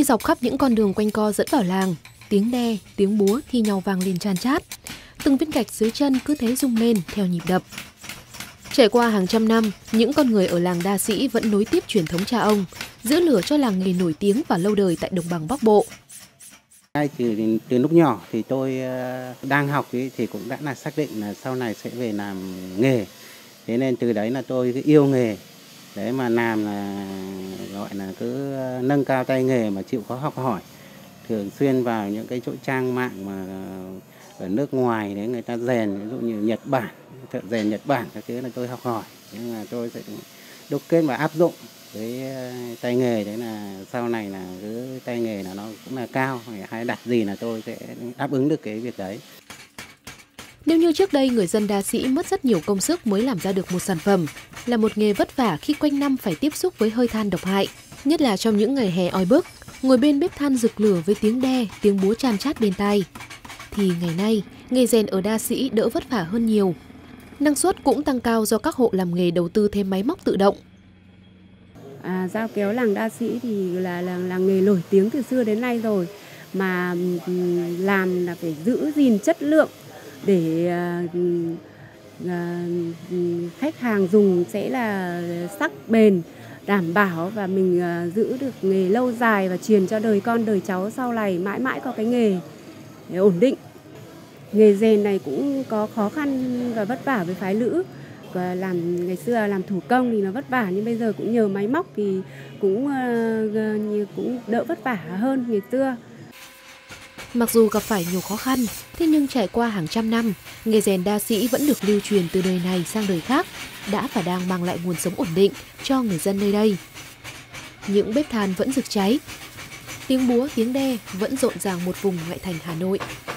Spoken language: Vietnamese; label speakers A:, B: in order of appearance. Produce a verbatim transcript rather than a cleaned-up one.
A: dọc khắp những con đường quanh co dẫn vào làng, tiếng đe, tiếng búa thi nhau vang lên chan chát. Từng viên gạch dưới chân cứ thế rung lên theo nhịp đập. Trải qua hàng trăm năm, những con người ở làng Đa Sĩ vẫn nối tiếp truyền thống cha ông, giữ lửa cho làng nghề nổi tiếng và lâu đời tại đồng bằng Bắc Bộ.
B: Từ, từ lúc nhỏ thì tôi đang học thì cũng đã là xác định là sau này sẽ về làm nghề. Thế nên từ đấy là tôi cứ yêu nghề. Đấy mà làm là gọi là cứ nâng cao tay nghề mà chịu khó học hỏi. Thường xuyên vào những cái chỗ trang mạng mà ở nước ngoài đấy người ta rèn, ví dụ như Nhật Bản, thợ rèn Nhật Bản các thứ là tôi học hỏi. Nhưng mà tôi sẽ đúc kết và áp dụng với tay nghề, đấy là sau này là cái tay nghề là nó cũng là cao, hay đặt gì là tôi sẽ đáp ứng được cái việc đấy.
A: Nếu như trước đây người dân Đa Sĩ mất rất nhiều công sức mới làm ra được một sản phẩm, là một nghề vất vả khi quanh năm phải tiếp xúc với hơi than độc hại, nhất là trong những ngày hè oi bức, ngồi bên bếp than rực lửa với tiếng đe, tiếng búa chan chát bên tai, thì ngày nay nghề rèn ở Đa Sĩ đỡ vất vả hơn nhiều. Năng suất cũng tăng cao do các hộ làm nghề đầu tư thêm máy móc tự động.
C: À, dao kéo làng Đa Sĩ thì là, là là nghề nổi tiếng từ xưa đến nay rồi, mà làm là phải giữ gìn chất lượng để uh, uh, khách hàng dùng sẽ là sắc bền, đảm bảo, và mình uh, giữ được nghề lâu dài và truyền cho đời con đời cháu sau này mãi mãi có cái nghề để ổn định. Nghề rèn này cũng có khó khăn và vất vả với phái nữ. Và làm ngày xưa làm thủ công thì nó vất vả, nhưng bây giờ cũng nhờ máy móc thì cũng uh, cũng đỡ vất vả hơn ngày xưa.
A: Mặc dù gặp phải nhiều khó khăn, thế nhưng trải qua hàng trăm năm, nghề rèn Đa Sĩ vẫn được lưu truyền từ đời này sang đời khác, đã và đang mang lại nguồn sống ổn định cho người dân nơi đây. Những bếp than vẫn rực cháy, tiếng búa, tiếng đe vẫn rộn ràng một vùng ngoại thành Hà Nội.